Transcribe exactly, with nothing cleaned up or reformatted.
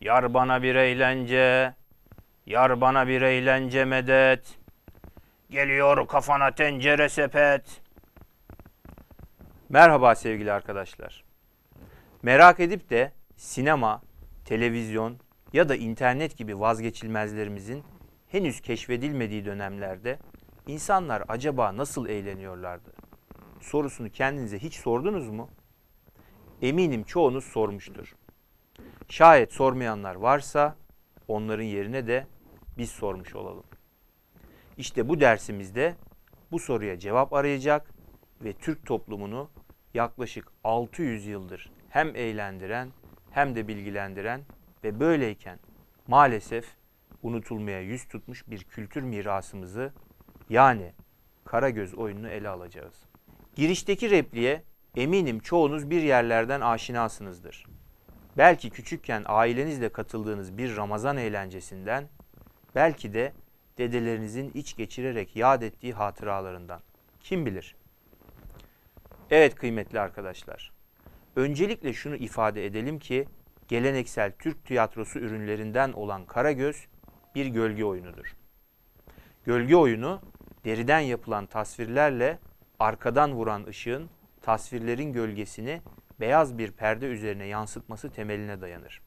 Yar bana bir eğlence, yar bana bir eğlence medet. Geliyor kafana tencere sepet. Merhaba sevgili arkadaşlar. Merak edip de sinema, televizyon ya da internet gibi vazgeçilmezlerimizin henüz keşfedilmediği dönemlerde insanlar acaba nasıl eğleniyorlardı? Sorusunu kendinize hiç sordunuz mu? Eminim çoğunuz sormuştur. Şayet sormayanlar varsa onların yerine de biz sormuş olalım. İşte bu dersimizde bu soruya cevap arayacak ve Türk toplumunu yaklaşık altı yüz yıldır hem eğlendiren hem de bilgilendiren ve böyleyken maalesef unutulmaya yüz tutmuş bir kültür mirasımızı, yani Karagöz oyununu ele alacağız. Girişteki repliğe eminim çoğunuz bir yerlerden aşinasınızdır. Belki küçükken ailenizle katıldığınız bir Ramazan eğlencesinden, belki de dedelerinizin iç geçirerek yad ettiği hatıralarından. Kim bilir? Evet kıymetli arkadaşlar. Öncelikle şunu ifade edelim ki geleneksel Türk tiyatrosu ürünlerinden olan Karagöz bir gölge oyunudur. Gölge oyunu deriden yapılan tasvirlerle arkadan vuran ışığın tasvirlerin gölgesini beyaz bir perde üzerine yansıtması temeline dayanır.